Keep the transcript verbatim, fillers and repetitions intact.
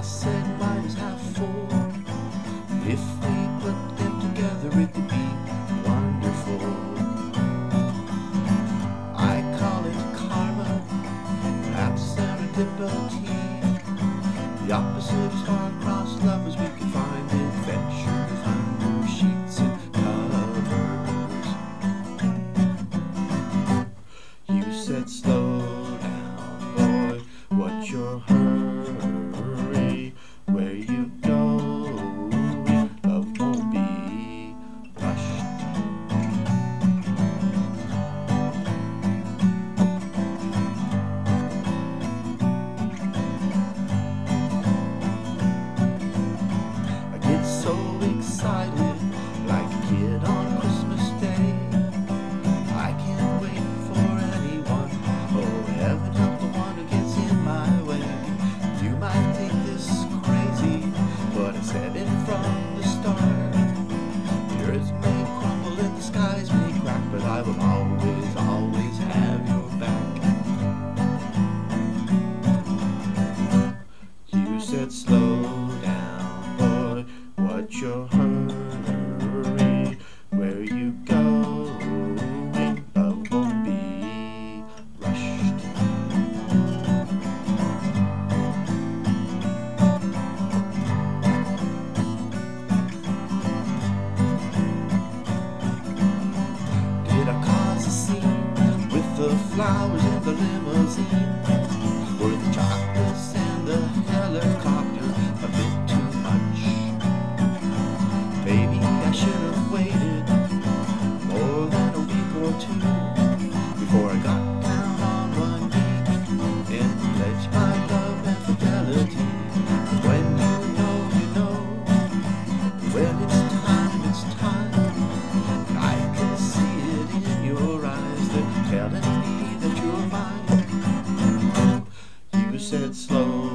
said mine is half full. If we put them together, it could be wonderful. I call it karma, perhaps serendipity. The opposite of star-crossed lovers, we can find adventures under sheets and covers. You said slow down, boy, what's your hurry? Where you going? Love won't be rushed. I get so excited, like a kid on Christmas Day. I can't wait for anyone. Oh, heaven help the one who gets in my way. You might think this crazy, but I said it from the start. The earth may crumble and the skies may crack, but I will always, always have your back. You said slow down, boy, what's your hurry? Where you going? Love won't be rushed. Did I cause a scene with the flowers in the limousine? Were the chocolates and the helicopter a bit too much? Maybe I should have waited more than a week or two before I got down on one knee and pledged my love and fidelity. When you know, you know, when it's time, it's time. I can see it in your eyes, they're telling me that you're mine. You said slow